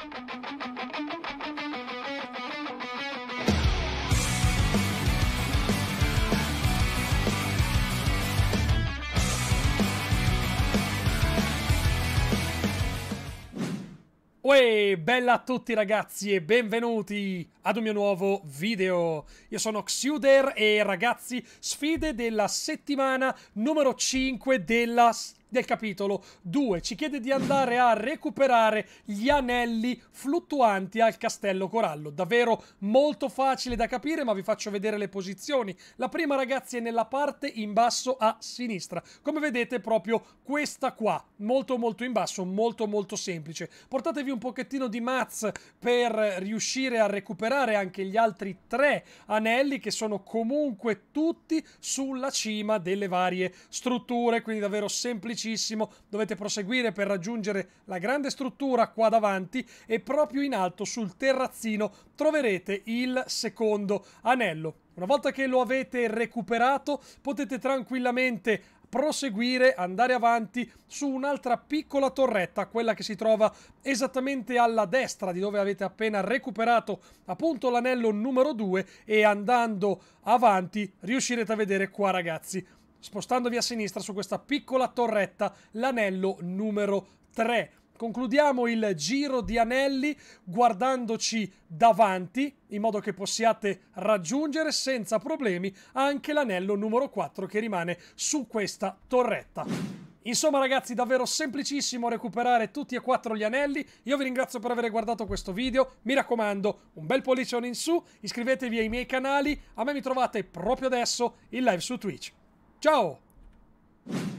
Uè, bella a tutti ragazzi e benvenuti ad un mio nuovo video. Io sono Xuder e ragazzi, sfide della settimana numero 5 del capitolo 2. Ci chiede di andare a recuperare gli anelli fluttuanti al castello corallo. Davvero molto facile da capire, ma vi faccio vedere le posizioni. La prima ragazzi è nella parte in basso a sinistra. Come vedete proprio questa qua, molto in basso, molto semplice. Portatevi un pochettino di maz per riuscire a recuperare anche gli altri 3 anelli che sono comunque tutti sulla cima delle varie strutture, quindi davvero semplicissimo. Dovete proseguire per raggiungere la grande struttura qua davanti e proprio in alto sul terrazzino troverete il secondo anello. Una volta che lo avete recuperato potete tranquillamente proseguire, andare avanti su un'altra piccola torretta, quella che si trova esattamente alla destra di dove avete appena recuperato appunto l'anello numero 2, e andando avanti riuscirete a vedere qua ragazzi, spostandovi a sinistra su questa piccola torretta, l'anello numero 3. Concludiamo il giro di anelli guardandoci davanti, in modo che possiate raggiungere senza problemi anche l'anello numero 4 che rimane su questa torretta. Insomma ragazzi, davvero semplicissimo recuperare tutti e 4 gli anelli. Io vi ringrazio per aver guardato questo video, mi raccomando un bel pollicione in su, iscrivetevi ai miei canali, a me mi trovate proprio adesso in live su Twitch. Ciao!